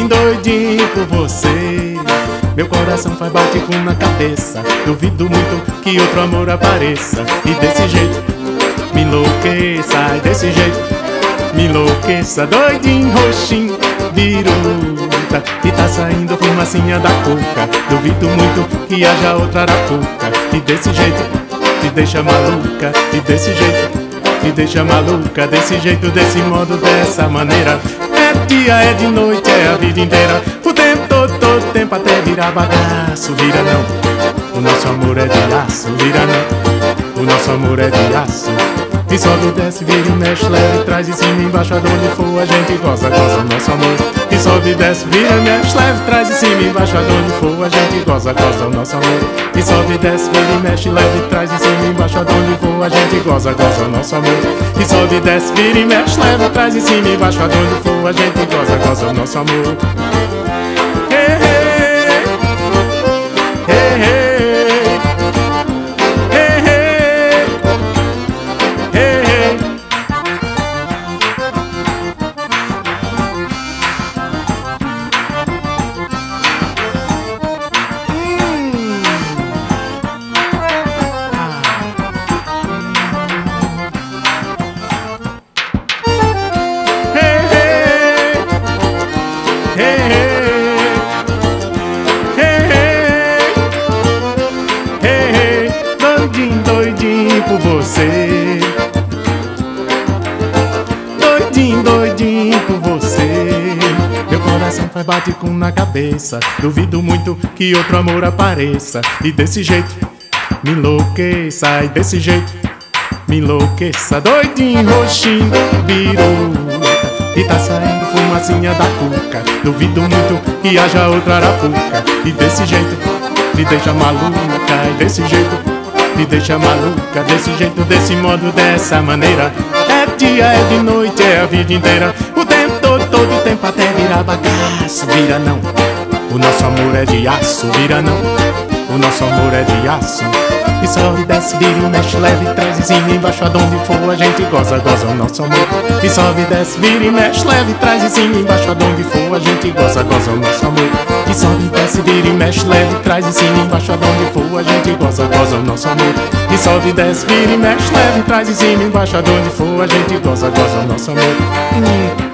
doidinho por você. Meu coração faz bate-com na cabeça. Duvido muito que outro amor apareça. E desse jeito me enlouqueça, ai, desse jeito me enlouqueça. Doidinho, roxinho, biruta, e tá saindo fumacinha da cuca. Duvido muito que haja outra arapuca. E desse jeito te deixa maluca. E desse jeito te deixa maluca. Desse jeito, desse modo, dessa maneira. É dia, é de noite, é a vida inteira. O tempo todo tempo até virar bagaço. Vira não, o nosso amor é de aço. Vira não, o nosso amor é de aço. E sobe, desce, vira e mexe, leva e traz, em cima, embaixo, aonde for a gente goza, goza o nosso amor. E sobe, desce, vira e mexe, leva e traz, em cima, embaixo, aonde for a gente goza, goza o nosso amor. E sobe, desce, vira e mexe, leva e traz, em cima, embaixo, aonde for a gente goza, goza o nosso amor. E sobe, desce, vira e mexe, leva e traz, em cima, embaixo, aonde for a gente goza, goza o nosso amor. Hey, hey, hey, hey. Doidinho, doidinho por você. Doidinho, doidinho por você. Meu coração faz bate-com na cabeça. Duvido muito que outro amor apareça. E desse jeito me enlouqueça. E desse jeito me enlouqueça. Doidinho, roxinho, biruta, e tá saindo fumacinha da cuca. Duvido muito que haja outra arapuca. E desse jeito me deixa maluca. E desse jeito me deixa maluca. Desse jeito, desse modo, dessa maneira. É dia, é de noite, é a vida inteira. O tempo todo tempo até virar bagaço. Vira não, o nosso amor é de aço. Vira não, o nosso amor é de aço. E sobe, desce, vira e mexe, leva e traz, em cima, embaixo, aonde for a gente goza, goza o nosso amor. E sobe, desce, vira e mexe, leva e traz, em cima, embaixo, aonde for a gente goza, goza o nosso amor. E sobe, desce, vira e mexe, leva e traz, em cima, embaixo, aonde for a gente goza, goza o nosso amor. E sobe, desce, vira e mexe, leva e traz, em cima, embaixo, aonde for a gente goza, goza o nosso amor.